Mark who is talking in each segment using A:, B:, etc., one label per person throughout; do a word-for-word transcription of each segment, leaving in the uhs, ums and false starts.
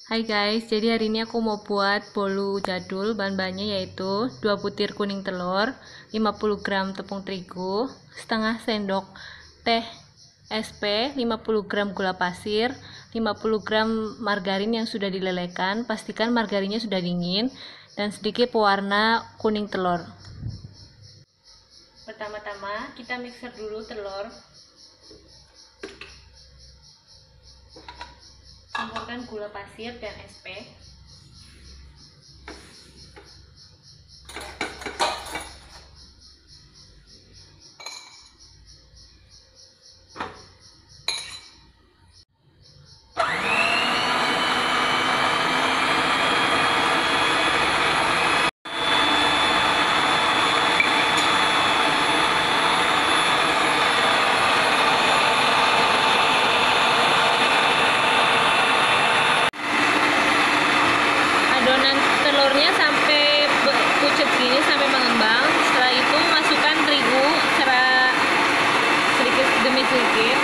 A: Hai guys, jadi hari ini aku mau buat bolu jadul. Bahan-bahannya yaitu dua butir kuning telur, lima puluh gram tepung terigu, setengah sendok teh S P, lima puluh gram gula pasir, lima puluh gram margarin yang sudah dilelehkan. Pastikan margarinnya sudah dingin, dan sedikit pewarna kuning telur. Pertama-tama kita mixer dulu telur. Campurkan gula pasir dan S P. Adonan telurnya sampai pucet gini, sampai mengembang. Setelah itu masukkan terigu secara sedikit demi sedikit.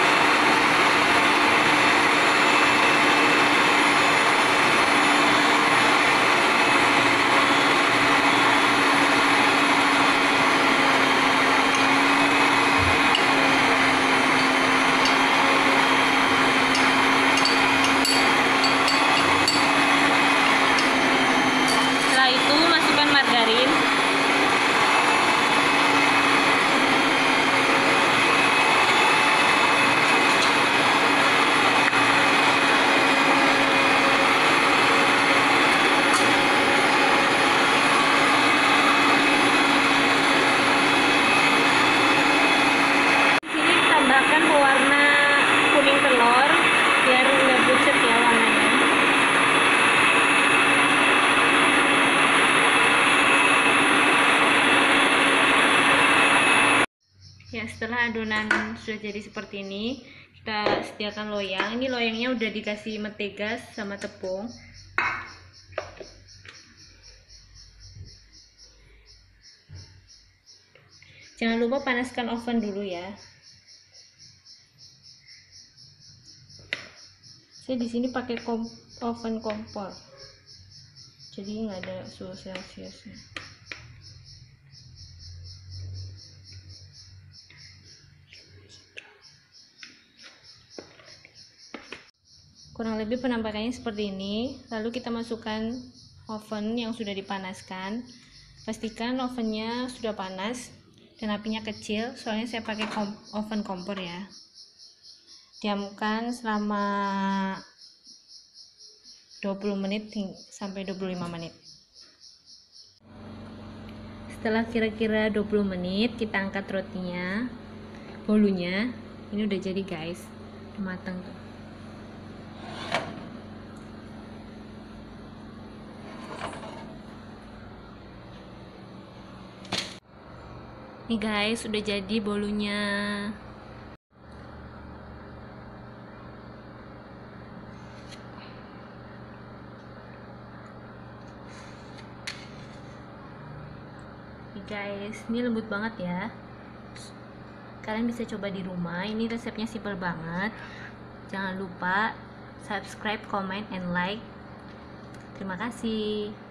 A: Tambahkan pewarna kuning telur biar nggak pucat ya warnanya. Ya, setelah adonan sudah jadi seperti ini, kita sediakan loyang. Ini loyangnya udah dikasih mentega sama tepung. Jangan lupa panaskan oven dulu ya. Saya di sini pakai kom oven kompor, jadi nggak ada suhu celciusnya. Kurang lebih penampakannya seperti ini. Lalu kita masukkan oven yang sudah dipanaskan. Pastikan ovennya sudah panas dan apinya kecil, soalnya saya pakai kom oven kompor ya. Diamkan selama dua puluh menit sampai dua puluh lima menit. Setelah kira-kira dua puluh menit, kita angkat rotinya, bolunya. Ini udah jadi guys, udah matang tuh. Nih guys, udah jadi bolunya. Guys, ini lembut banget ya. Kalian bisa coba di rumah. Ini resepnya simple banget. Jangan lupa subscribe, comment, and like. Terima kasih.